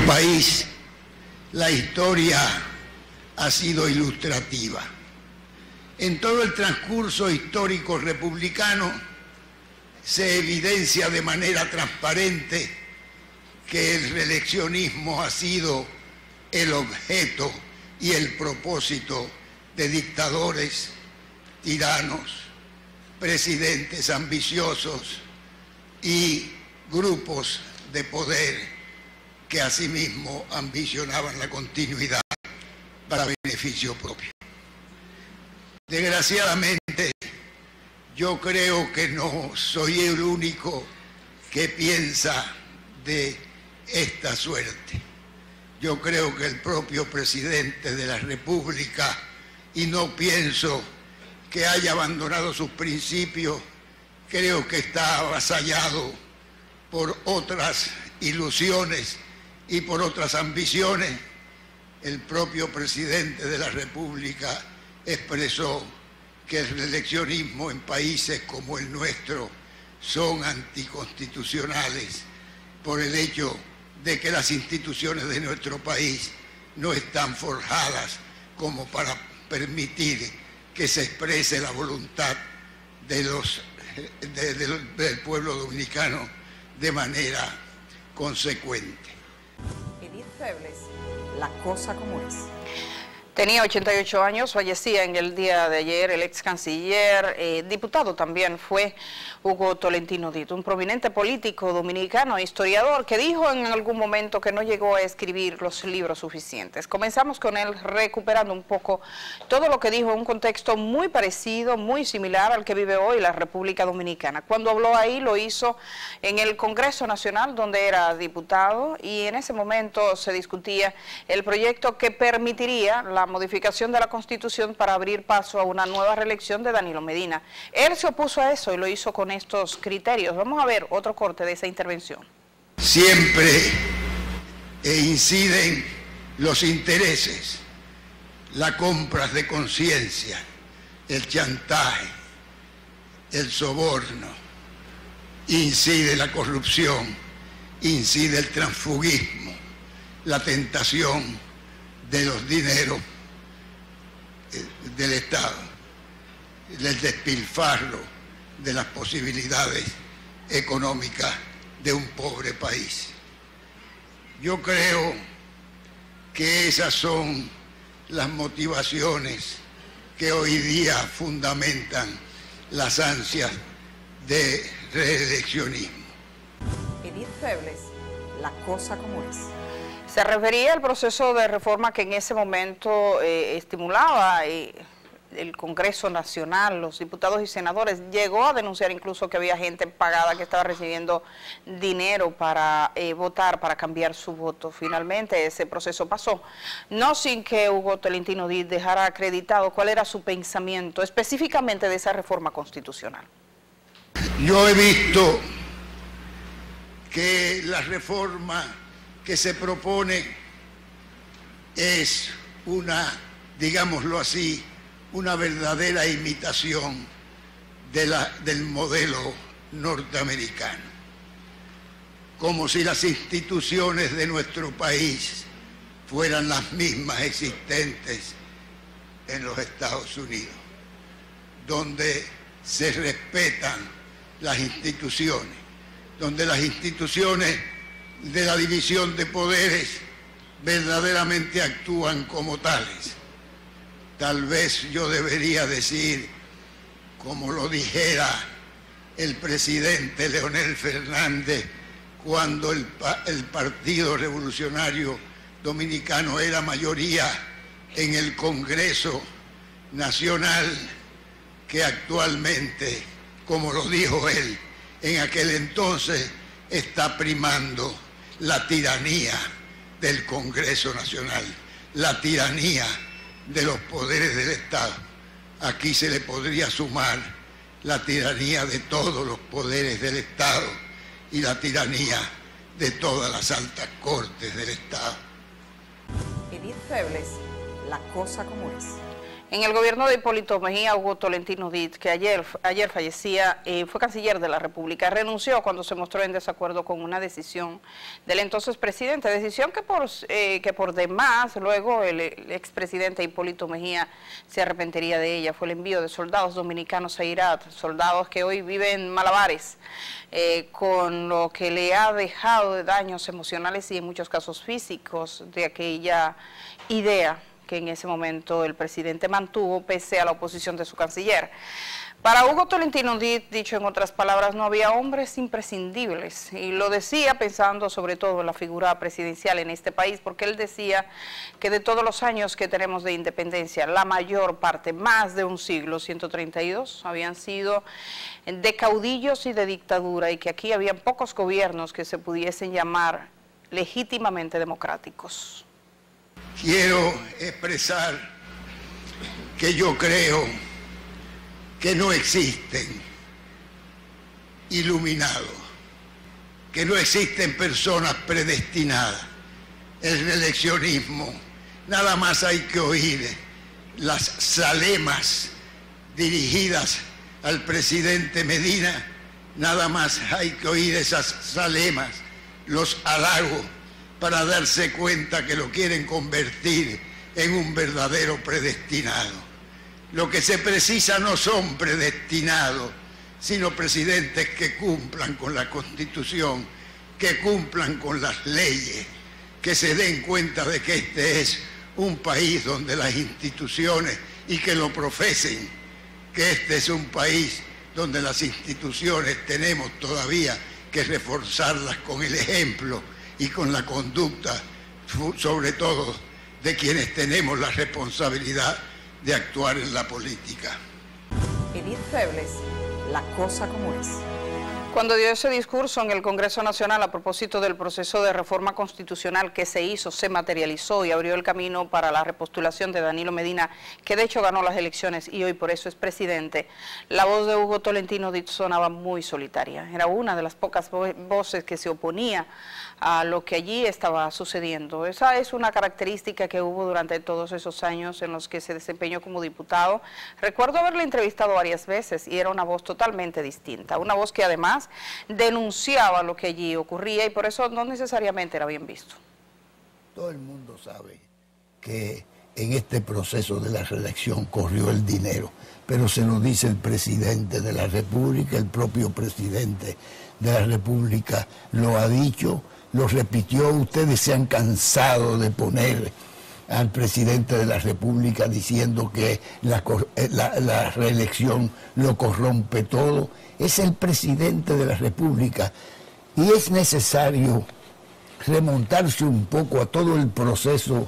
país la historia ha sido ilustrativa. En todo el transcurso histórico republicano se evidencia de manera transparente que el reeleccionismo ha sido el objeto y el propósito de dictadores, tiranos, presidentes ambiciosos y grupos de poder que asimismo ambicionaban la continuidad para beneficio propio. Desgraciadamente, yo creo que no soy el único que piensa de esta suerte. Yo creo que el propio presidente de la República, y no pienso que haya abandonado sus principios, creo que está avasallado por otras ilusiones y por otras ambiciones. El propio presidente de la República expresó que el reeleccionismo en países como el nuestro son anticonstitucionales por el hecho de que las instituciones de nuestro país no están forjadas como para permitir que se exprese la voluntad del pueblo dominicano de manera consecuente. Edith Febles, la cosa como es. Tenía 88 años, fallecía en el día de ayer el ex canciller, diputado también fue Hugo Tolentino Díaz, un prominente político dominicano, historiador, que dijo en algún momento que no llegó a escribir los libros suficientes. Comenzamos con él recuperando un poco todo lo que dijo en un contexto muy parecido, muy similar al que vive hoy la República Dominicana. Cuando habló ahí lo hizo en el Congreso Nacional, donde era diputado, y en ese momento se discutía el proyecto que permitiría la modificación de la Constitución para abrir paso a una nueva reelección de Danilo Medina. Él se opuso a eso y lo hizo con estos criterios. Vamos a ver otro corte de esa intervención. Siempre inciden los intereses, las compras de conciencia, el chantaje, el soborno, incide la corrupción, incide el transfugismo, la tentación de los dineros del Estado, del despilfarro de las posibilidades económicas de un pobre país. Yo creo que esas son las motivaciones que hoy día fundamentan las ansias de reeleccionismo. Edith Febles, la cosa como es. Se refería al proceso de reforma que en ese momento estimulaba el Congreso Nacional, los diputados y senadores. Llegó a denunciar incluso que había gente pagada que estaba recibiendo dinero para votar, para cambiar su voto. Finalmente ese proceso pasó, no sin que Hugo Tolentino Díaz dejara acreditado cuál era su pensamiento específicamente de esa reforma constitucional. Yo he visto que la reforma que se propone es una, digámoslo así, una verdadera imitación del modelo norteamericano. Como si las instituciones de nuestro país fueran las mismas existentes en los Estados Unidos, donde se respetan las instituciones, donde las instituciones de la división de poderes verdaderamente actúan como tales. Tal vez yo debería decir, como lo dijera el presidente Leonel Fernández, cuando el Partido Revolucionario Dominicano era mayoría en el Congreso Nacional, que actualmente, como lo dijo él, en aquel entonces está primando la tiranía del Congreso Nacional, la tiranía de los poderes del Estado. Aquí se le podría sumar la tiranía de todos los poderes del Estado y la tiranía de todas las altas cortes del Estado. Edith Febles, la cosa como es. En el gobierno de Hipólito Mejía, Hugo Tolentino Dit, que ayer fallecía, fue canciller de la República, renunció cuando se mostró en desacuerdo con una decisión del entonces presidente, decisión que por demás luego el expresidente Hipólito Mejía se arrepentiría de ella. Fue el envío de soldados dominicanos a Irak, soldados que hoy viven en malabares, con lo que le ha dejado de daños emocionales y en muchos casos físicos de aquella idea que en ese momento el presidente mantuvo pese a la oposición de su canciller. Para Hugo Tolentino Dit, dicho en otras palabras, no había hombres imprescindibles, y lo decía pensando sobre todo en la figura presidencial en este país, porque él decía que de todos los años que tenemos de independencia, la mayor parte, más de un siglo, 132, habían sido de caudillos y de dictadura, y que aquí habían pocos gobiernos que se pudiesen llamar legítimamente democráticos. Quiero expresar que yo creo que no existen iluminados, que no existen personas predestinadas. El reeleccionismo, nada más hay que oír las zalemas dirigidas al presidente Medina, nada más hay que oír esas zalemas, los halagos, para darse cuenta que lo quieren convertir en un verdadero predestinado. Lo que se precisa no son predestinados, sino presidentes que cumplan con la Constitución, que cumplan con las leyes, que se den cuenta de que este es un país donde las instituciones, y que lo profesen, que este es un país donde las instituciones tenemos todavía que reforzarlas con el ejemplo y con la conducta, sobre todo de quienes tenemos la responsabilidad de actuar en la política. Edith Febles, La cosa como es. Cuando dio ese discurso en el Congreso Nacional a propósito del proceso de reforma constitucional que se hizo, se materializó y abrió el camino para la repostulación de Danilo Medina, que de hecho ganó las elecciones y hoy por eso es presidente, la voz de Hugo Tolentino Dit sonaba muy solitaria. Era una de las pocas voces que se oponía a lo que allí estaba sucediendo. Esa es una característica que hubo durante todos esos años en los que se desempeñó como diputado. Recuerdo haberle entrevistado varias veces y era una voz totalmente distinta, una voz que además denunciaba lo que allí ocurría y por eso no necesariamente era bien visto. Todo el mundo sabe que en este proceso de la reelección corrió el dinero, pero se lo dice el presidente de la República, el propio presidente de la República lo ha dicho, lo repitió. Ustedes se han cansado de poner al presidente de la República diciendo que la reelección lo corrompe todo. Es el presidente de la República y es necesario remontarse un poco a todo el proceso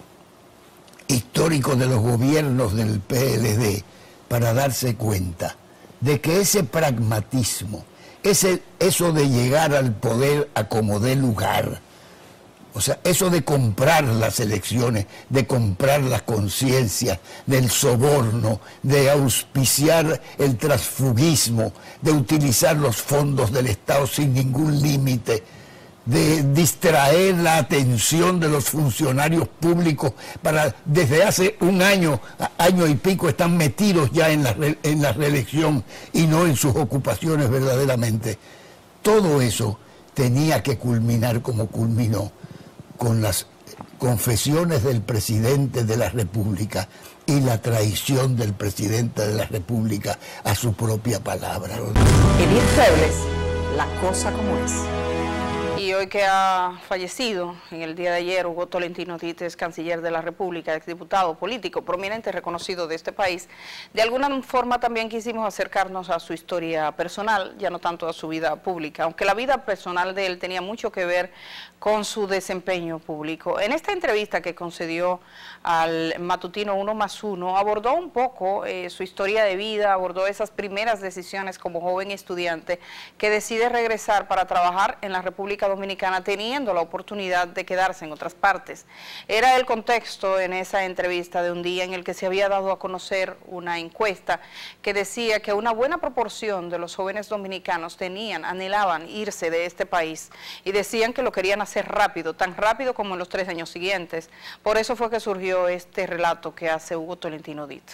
histórico de los gobiernos del PLD para darse cuenta de que ese pragmatismo, eso de llegar al poder a como dé lugar, o sea, eso de comprar las elecciones, de comprar las conciencias, del soborno, de auspiciar el transfugismo, de utilizar los fondos del Estado sin ningún límite, de distraer la atención de los funcionarios públicos para, desde hace un año, año y pico, están metidos ya en la reelección y no en sus ocupaciones verdaderamente. Todo eso tenía que culminar como culminó, con las confesiones del presidente de la República y la traición del presidente de la República a su propia palabra. Edith Febles, La cosa como es. Y hoy que ha fallecido, en el día de ayer, Hugo Tolentino Dit es canciller de la República, exdiputado, político, prominente, reconocido de este país. De alguna forma también quisimos acercarnos a su historia personal, ya no tanto a su vida pública, aunque la vida personal de él tenía mucho que ver con su desempeño público. En esta entrevista que concedió al matutino 1+1, abordó un poco su historia de vida, abordó esas primeras decisiones como joven estudiante que decide regresar para trabajar en la República Dominicana Dominicana teniendo la oportunidad de quedarse en otras partes. Era el contexto en esa entrevista de un día en el que se había dado a conocer una encuesta que decía que una buena proporción de los jóvenes dominicanos anhelaban irse de este país y decían que lo querían hacer rápido, tan rápido como en los 3 años siguientes. Por eso fue que surgió este relato que hace Hugo Tolentino Dit.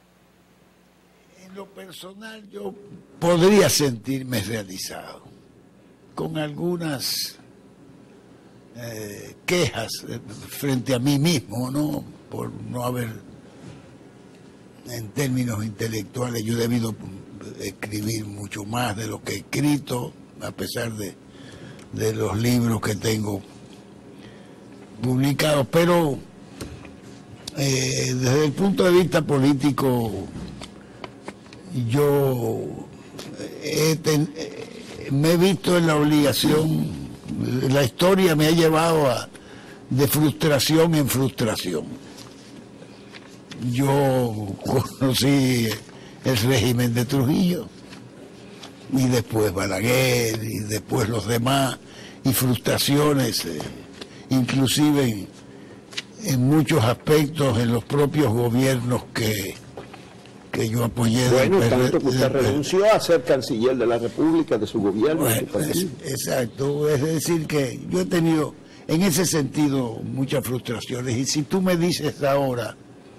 En lo personal yo podría sentirme realizado, con algunas quejas frente a mí mismo, ¿no? Por no haber, en términos intelectuales, yo he debido escribir mucho más de lo que he escrito, a pesar de los libros que tengo publicados, pero desde el punto de vista político, yo me he visto en la obligación, la historia me ha llevado de frustración en frustración. Yo conocí el régimen de Trujillo, y después Balaguer, y después los demás, y frustraciones, inclusive en muchos aspectos en los propios gobiernos que yo apoyé. Bueno, tanto que usted renunció a ser canciller de la República, de su gobierno. Bueno, exacto, es decir que yo he tenido en ese sentido muchas frustraciones, y si tú me dices ahora,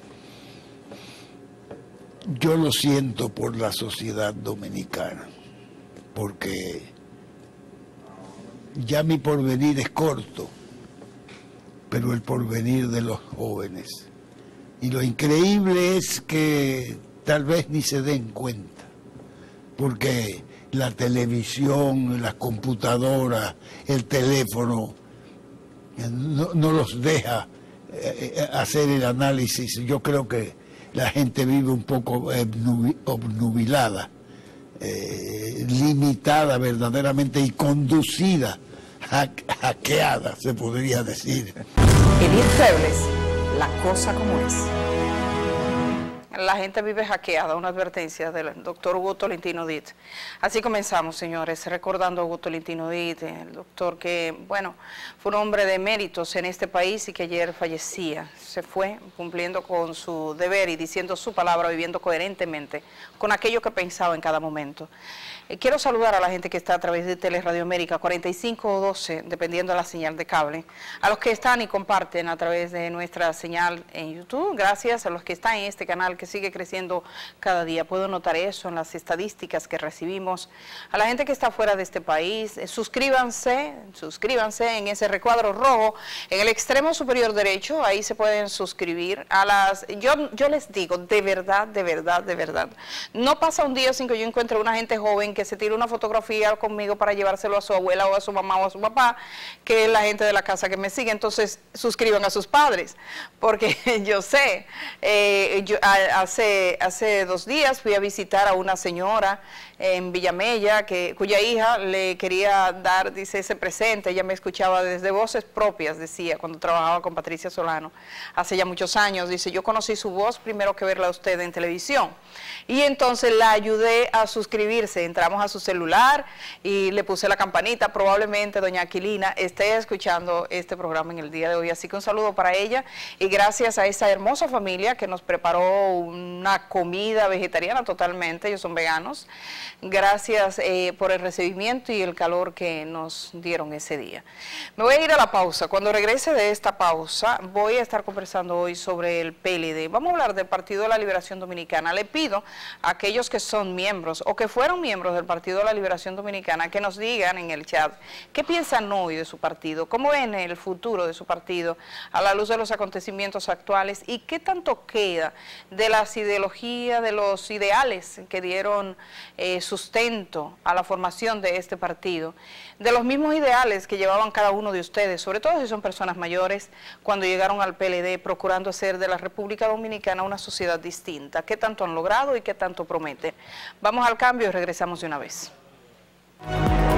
yo lo siento por la sociedad dominicana, porque ya mi porvenir es corto, pero el porvenir de los jóvenes. Y lo increíble es que tal vez ni se den cuenta, porque la televisión, las computadoras, el teléfono, no los deja hacer el análisis. Yo creo que la gente vive un poco obnubilada, limitada verdaderamente y conducida, hackeada, se podría decir. Edith Febles, la cosa como es. La gente vive hackeada, una advertencia del doctor Hugo Tolentino Dit. Así comenzamos, señores, recordando a Hugo Tolentino Dit, el doctor que, bueno, fue un hombre de méritos en este país y que ayer fallecía. Se fue cumpliendo con su deber y diciendo su palabra, viviendo coherentemente con aquello que pensaba en cada momento. Quiero saludar a la gente que está a través de Teleradio América 45 o 12, dependiendo de la señal de cable. A los que están y comparten a través de nuestra señal en YouTube. Gracias a los que están en este canal que sigue creciendo cada día. Puedo notar eso en las estadísticas que recibimos. A la gente que está fuera de este país, suscríbanse en ese recuadro rojo, en el extremo superior derecho, ahí se pueden suscribir. Yo les digo, de verdad, no pasa un día sin que yo encuentre una gente joven que se tire una fotografía conmigo para llevárselo a su abuela o a su mamá o a su papá, que es la gente de la casa que me sigue. Entonces suscriban a sus padres, porque yo sé, hace 2 días fui a visitar a una señora en Villamella, cuya hija le quería dar, dice, ese presente. Ella me escuchaba desde voces propias, decía, cuando trabajaba con Patricia Solano, hace ya muchos años. Dice, yo conocí su voz primero que verla a usted en televisión. Y entonces la ayudé a suscribirse. Entramos a su celular y le puse la campanita. Probablemente doña Aquilina esté escuchando este programa en el día de hoy. Así que un saludo para ella y gracias a esa hermosa familia que nos preparó una comida vegetariana totalmente. Ellos son veganos. Gracias por el recibimiento y el calor que nos dieron ese día. Me voy a ir a la pausa. Cuando regrese de esta pausa, voy a estar conversando hoy sobre el PLD. Vamos a hablar del Partido de la Liberación Dominicana. Le pido a aquellos que son miembros o que fueron miembros del Partido de la Liberación Dominicana que nos digan en el chat qué piensan hoy de su partido, cómo ven el futuro de su partido a la luz de los acontecimientos actuales y qué tanto queda de las ideologías, de los ideales que dieron sustento a la formación de este partido, de los mismos ideales que llevaban cada uno de ustedes, sobre todo si son personas mayores, cuando llegaron al PLD procurando hacer de la República Dominicana una sociedad distinta. ¿Qué tanto han logrado y qué tanto prometen? Vamos al cambio y regresamos de una vez.